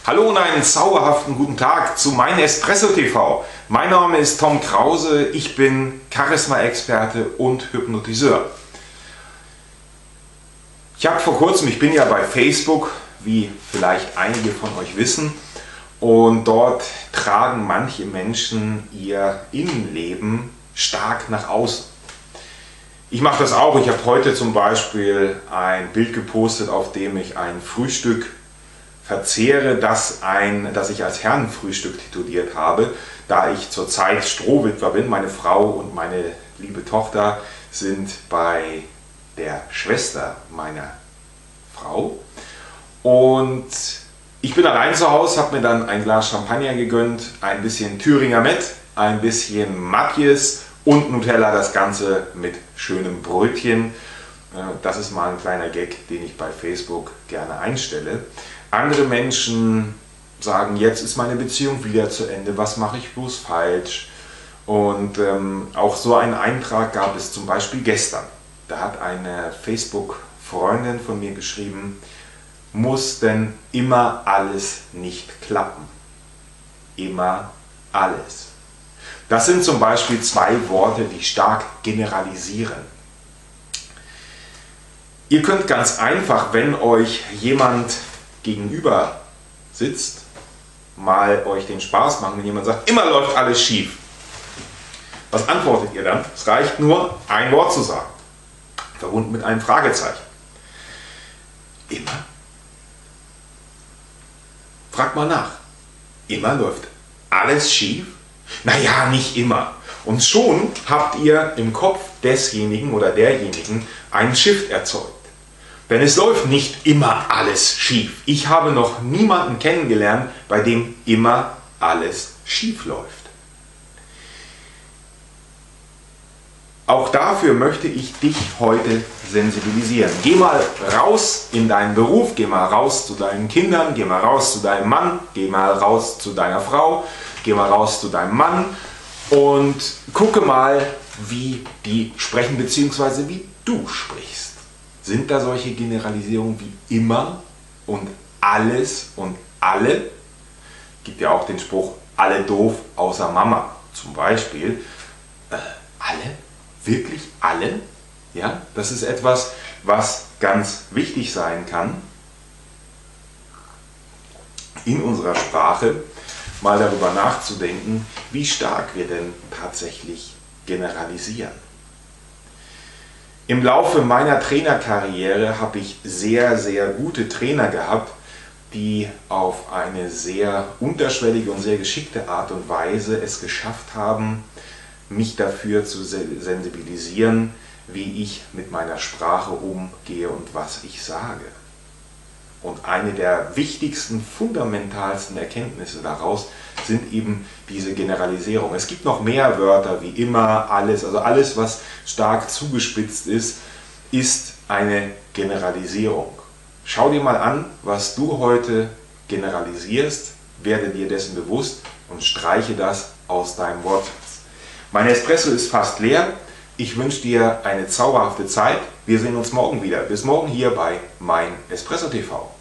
Hallo und einen zauberhaften guten Tag zu Mein Espresso TV. Mein Name ist Tom Krause, ich bin Charisma-Experte und Hypnotiseur. Ich habe vor kurzem, ich bin ja bei Facebook, wie vielleicht einige von euch wissen, und dort tragen manche Menschen ihr Innenleben stark nach außen. Ich mache das auch. Ich habe heute zum Beispiel ein Bild gepostet, auf dem ich ein Frühstück verzehre, das ich als Herrenfrühstück tituliert habe, da ich zurzeit Strohwitwer bin. Meine Frau und meine liebe Tochter sind bei der Schwester meiner Frau und ich bin allein zu Hause, habe mir dann ein Glas Champagner gegönnt, ein bisschen Thüringer Met, ein bisschen Matjes und Nutella, das Ganze mit schönem Brötchen. Das ist mal ein kleiner Gag, den ich bei Facebook gerne einstelle. Andere Menschen sagen, jetzt ist meine Beziehung wieder zu Ende, was mache ich bloß falsch? Und auch so einen Eintrag gab es zum Beispiel gestern. Da hat eine Facebook-Freundin von mir geschrieben, muss denn immer alles nicht klappen? Immer alles. Das sind zum Beispiel zwei Worte, die stark generalisieren. Ihr könnt ganz einfach, wenn euch jemand gegenüber sitzt, mal euch den Spaß machen, wenn jemand sagt, immer läuft alles schief. Was antwortet ihr dann? Es reicht nur, ein Wort zu sagen, verbunden mit einem Fragezeichen. Immer? Fragt mal nach. Immer läuft alles schief? Naja, nicht immer. Und schon habt ihr im Kopf desjenigen oder derjenigen einen Shift erzeugt. Denn es läuft nicht immer alles schief. Ich habe noch niemanden kennengelernt, bei dem immer alles schief läuft. Auch dafür möchte ich dich heute sensibilisieren. Geh mal raus in deinen Beruf, geh mal raus zu deinen Kindern, geh mal raus zu deinem Mann, geh mal raus zu deiner Frau, geh mal raus zu deinem Mann und gucke mal, wie die sprechen bzw. wie du sprichst. Sind da solche Generalisierungen wie immer und alles und alle? Gibt ja auch den Spruch, alle doof außer Mama zum Beispiel. Alle? Wirklich alle? Ja, das ist etwas, was ganz wichtig sein kann, in unserer Sprache mal darüber nachzudenken, wie stark wir denn tatsächlich generalisieren. Im Laufe meiner Trainerkarriere habe ich sehr, sehr gute Trainer gehabt, die auf eine sehr unterschwellige und sehr geschickte Art und Weise es geschafft haben, mich dafür zu sensibilisieren, wie ich mit meiner Sprache umgehe und was ich sage. Und eine der wichtigsten, fundamentalsten Erkenntnisse daraus sind eben diese Generalisierung. Es gibt noch mehr Wörter wie immer, alles, also alles, was stark zugespitzt ist, ist eine Generalisierung. Schau dir mal an, was du heute generalisierst, werde dir dessen bewusst und streiche das aus deinem Wortschatz. Mein Espresso ist fast leer. Ich wünsche dir eine zauberhafte Zeit. Wir sehen uns morgen wieder. Bis morgen hier bei Mein Espresso TV.